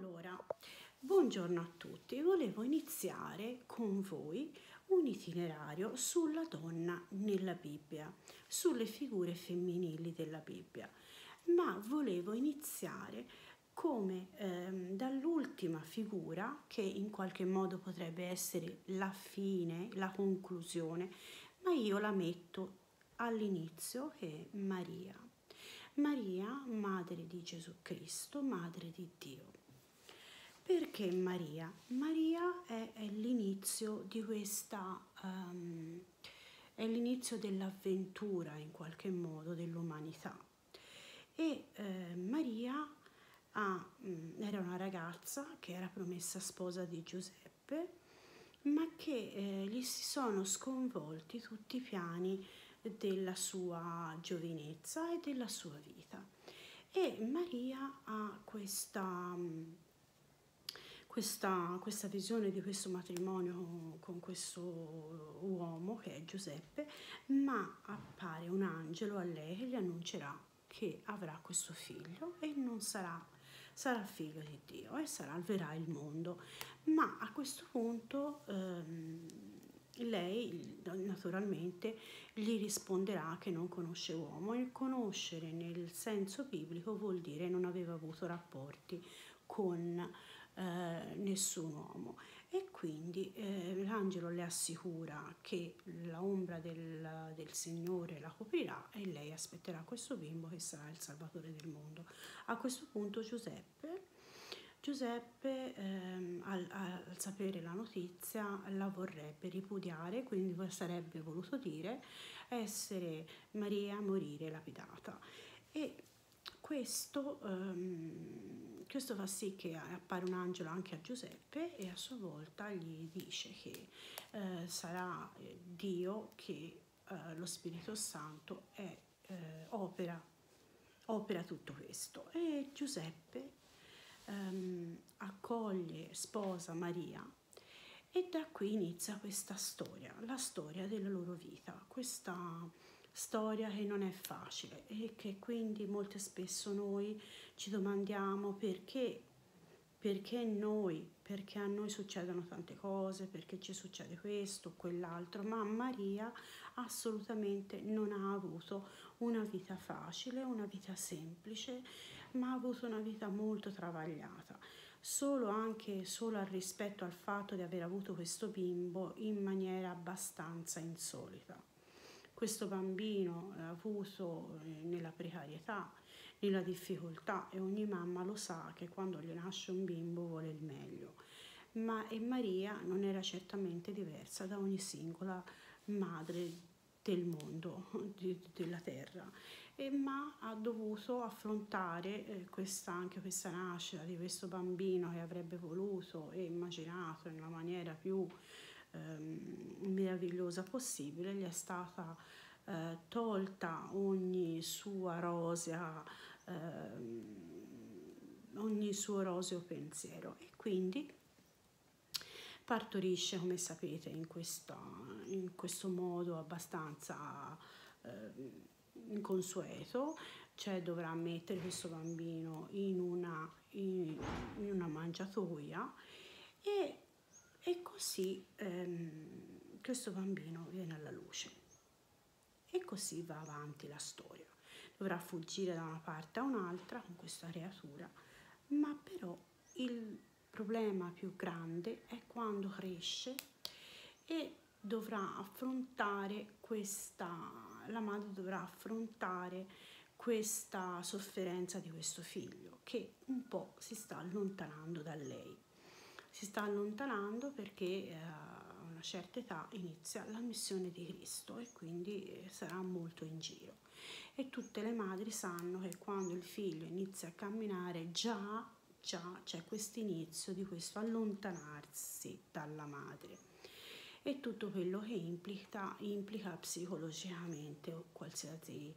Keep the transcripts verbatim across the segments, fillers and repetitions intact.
Allora, buongiorno a tutti. Volevo iniziare con voi un itinerario sulla donna nella Bibbia, sulle figure femminili della Bibbia, ma volevo iniziare come ehm, dall'ultima figura, che in qualche modo potrebbe essere la fine, la conclusione, ma io la metto all'inizio, che è Maria. Maria, madre di Gesù Cristo, madre di Dio. Perché Maria? Maria è, è l'inizio di questa, um, è l'inizio dell'avventura in qualche modo dell'umanità. E eh, Maria ha, mh, era una ragazza che era promessa sposa di Giuseppe, ma che eh, gli si sono sconvolti tutti i piani della sua giovinezza e della sua vita. E Maria ha questa, questa, questa visione di questo matrimonio con questo uomo che è Giuseppe, ma appare un angelo a lei che gli annuncerà che avrà questo figlio e non sarà, sarà figlio di Dio e salverà il mondo. Ma a questo punto ehm, lei naturalmente gli risponderà che non conosce uomo, e conoscere nel senso biblico vuol dire non aveva avuto rapporti con eh, nessun uomo, e quindi eh, l'angelo le assicura che l'ombra del, del Signore la coprirà e lei aspetterà questo bimbo che sarà il Salvatore del mondo. A questo punto Giuseppe Giuseppe ehm, al, al sapere la notizia la vorrebbe ripudiare, quindi sarebbe voluto dire essere Maria morire lapidata, e questo, ehm, questo fa sì che appare un angelo anche a Giuseppe e a sua volta gli dice che eh, sarà Dio che eh, lo Spirito Santo è, eh, opera, opera tutto questo, e Giuseppe Um, accoglie, sposa Maria, e da qui inizia questa storia, la storia della loro vita, questa storia che non è facile e che quindi molto spesso noi ci domandiamo perché, perché noi, perché a noi succedono tante cose, perché ci succede questo o quell'altro, ma Maria assolutamente non ha avuto una vita facile, una vita semplice, ma ha avuto una vita molto travagliata, solo anche solo al rispetto al fatto di aver avuto questo bimbo in maniera abbastanza insolita. Questo bambino è avuto nella precarietà, nella difficoltà, e ogni mamma lo sa che quando gli nasce un bimbo vuole il meglio, ma e Maria non era certamente diversa da ogni singola madre del mondo, di, della terra, e, ma ha dovuto affrontare eh, questa, anche questa nascita di questo bambino che avrebbe voluto e immaginato nella maniera più ehm, meravigliosa possibile. Gli è stata eh, tolta ogni sua rosea, ehm, ogni suo roseo pensiero, e quindi partorisce, come sapete, in, questa, in questo modo abbastanza eh, inconsueto, cioè dovrà mettere questo bambino in una, in, in una mangiatoia, e, e così ehm, questo bambino viene alla luce, e così va avanti la storia. Dovrà fuggire da una parte a un'altra con questa creatura, ma però il problema più grande è quando cresce e dovrà affrontare questa, la madre dovrà affrontare questa sofferenza di questo figlio che un po' si sta allontanando da lei. Si sta allontanando perché eh, a una certa età inizia la missione di Cristo e quindi sarà molto in giro. E tutte le madri sanno che quando il figlio inizia a camminare già già c'è questo inizio di questo allontanarsi dalla madre, e tutto quello che implica, implica psicologicamente o qualsiasi,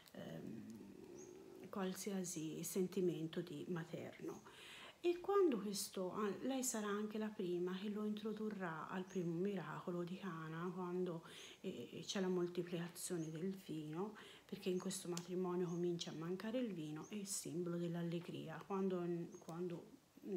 ehm, qualsiasi sentimento di materno. E quando questo, lei sarà anche la prima che lo introdurrà al primo miracolo di Cana, quando eh, c'è la moltiplicazione del vino, perché in questo matrimonio comincia a mancare il vino, è il simbolo dell'allegria. Quando, quando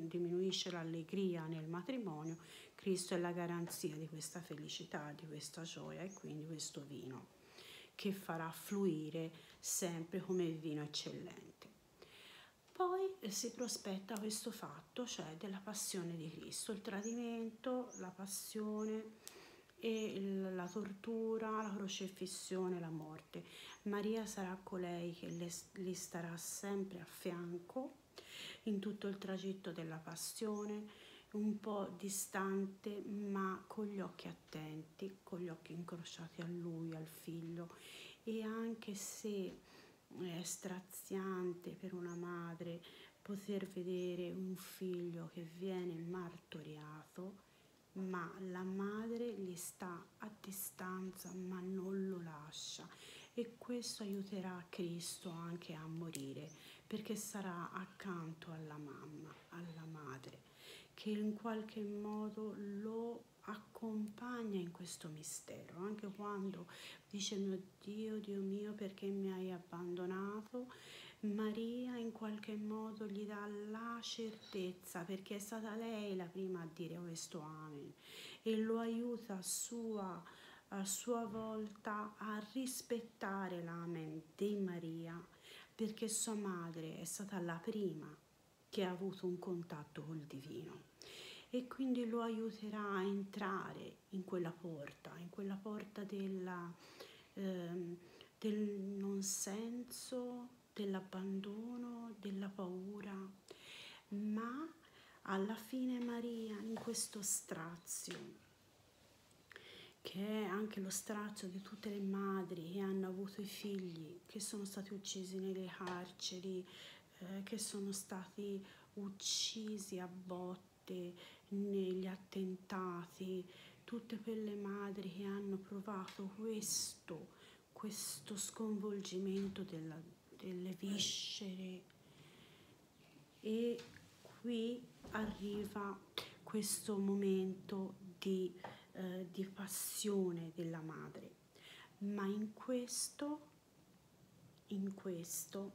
costituisce l'allegria nel matrimonio, Cristo è la garanzia di questa felicità, di questa gioia, e quindi questo vino che farà fluire sempre come il vino eccellente. Poi si prospetta questo fatto, cioè della passione di Cristo, il tradimento, la passione e la tortura, la crocefissione, la morte. Maria sarà colei che le, gli starà sempre a fianco in tutto il tragitto della passione, un po' distante ma con gli occhi attenti, con gli occhi incrociati a lui, al figlio. E anche se è straziante per una madre poter vedere un figlio che viene martoriato, ma la madre gli sta a distanza ma non lo lascia, e questo aiuterà Cristo anche a morire, perché sarà accanto alla mamma, alla madre, che in qualche modo lo accompagna in questo mistero, anche quando dice mio Dio, Dio mio, perché mi hai abbandonato. Maria in qualche modo gli dà la certezza, perché è stata lei la prima a dire questo amen, e lo aiuta a sua, a sua volta a rispettare l'amen di Maria, perché sua madre è stata la prima che ha avuto un contatto col divino, e quindi lo aiuterà a entrare in quella porta, in quella porta della, ehm, del non senso, dell'abbandono, della paura. Ma alla fine Maria, in questo strazio, che è anche lo strazio di tutte le madri che hanno avuto i figli che sono stati uccisi nelle carceri, eh, che sono stati uccisi a botte negli attentati, tutte quelle madri che hanno provato questo, questo sconvolgimento della, delle viscere. E qui arriva questo momento di, eh, di passione della madre, ma in questo, in questo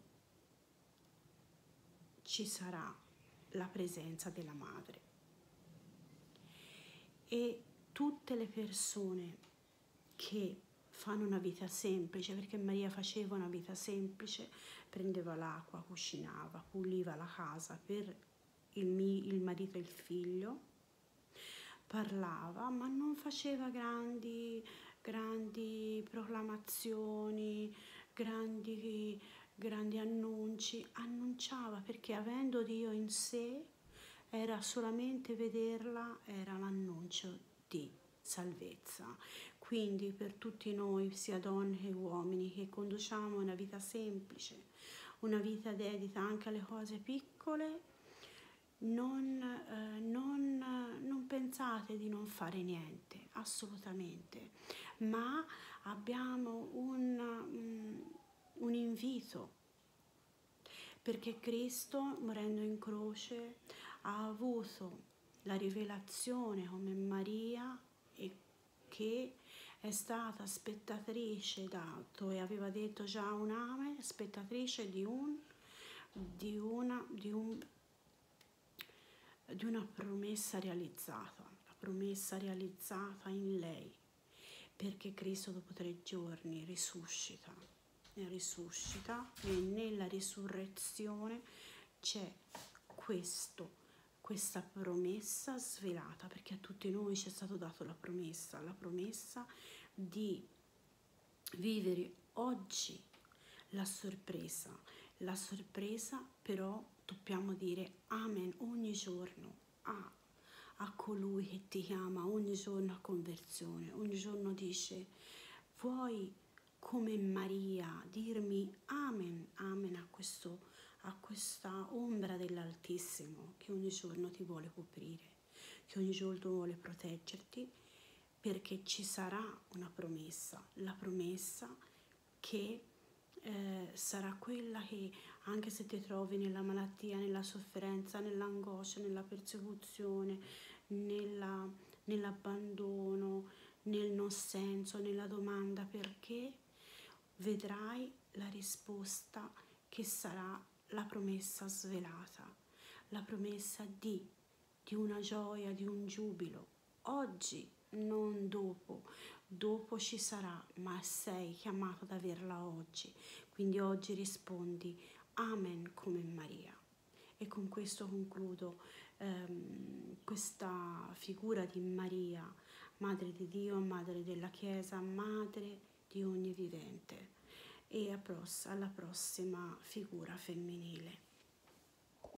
ci sarà la presenza della madre, e tutte le persone che fanno una vita semplice, perché Maria faceva una vita semplice, prendeva l'acqua, cucinava, puliva la casa per il, il marito e il figlio, parlava, ma non faceva grandi, grandi proclamazioni, grandi, grandi annunci, annunciava, perché avendo Dio in sé, era solamente vederla, era l'annuncio di salvezza. Quindi per tutti noi, sia donne che uomini, che conduciamo una vita semplice, una vita dedita anche alle cose piccole, non, eh, non, non pensate di non fare niente, assolutamente, ma abbiamo un, um, un invito, perché Cristo, morendo in croce, ha avuto la rivelazione come Maria, e che è stata spettatrice dato, e aveva detto già un amen, spettatrice di un di una di un di una promessa realizzata, la promessa realizzata in lei, perché Cristo dopo tre giorni risuscita, e risuscita, e nella risurrezione c'è questo questa promessa svelata, perché a tutti noi ci è stato dato la promessa, la promessa di vivere oggi la sorpresa, la sorpresa però dobbiamo dire amen ogni giorno a, a colui che ti chiama ogni giorno a conversione, ogni giorno dice: vuoi come Maria dirmi amen, amen a questo a questa ombra dell'Altissimo che ogni giorno ti vuole coprire, che ogni giorno vuole proteggerti, perché ci sarà una promessa, la promessa che eh, sarà quella che anche se ti trovi nella malattia, nella sofferenza, nell'angoscia, nella persecuzione, nella, nell'abbandono, nel non senso, nella domanda perché, vedrai la risposta che sarà la promessa svelata, la promessa di di una gioia, di un giubilo. Oggi, non dopo. Dopo ci sarà, ma sei chiamato ad averla oggi. Quindi oggi rispondi Amen come Maria. E con questo concludo ehm, questa figura di Maria, Madre di Dio, Madre della Chiesa, Madre di ogni vivente. E alla prossima figura femminile.